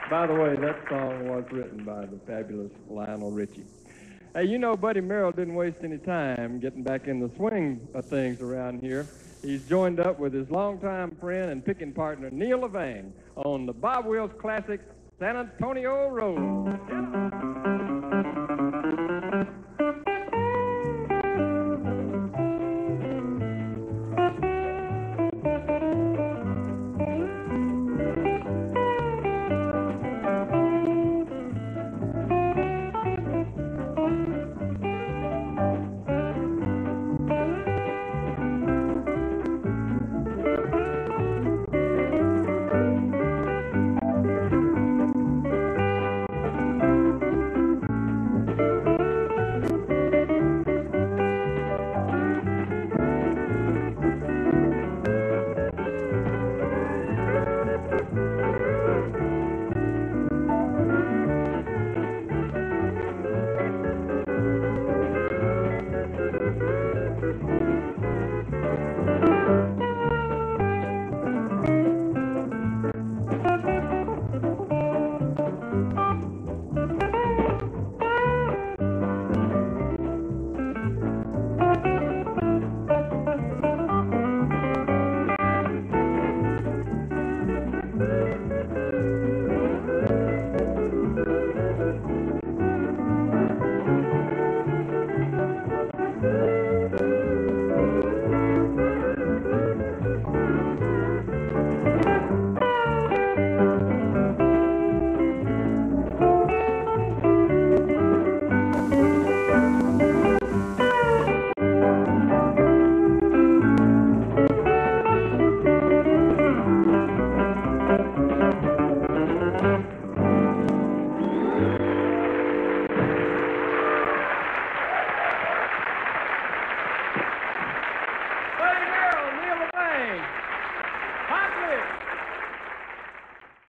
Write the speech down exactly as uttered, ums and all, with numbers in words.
By the way, that song was written by the fabulous Lionel Richie. Hey, you know Buddy Merrill didn't waste any time getting back in the swing of things around here. He's joined up with his longtime friend and picking partner, Neil Levang, on the Bob Wills classic, San Antonio Road.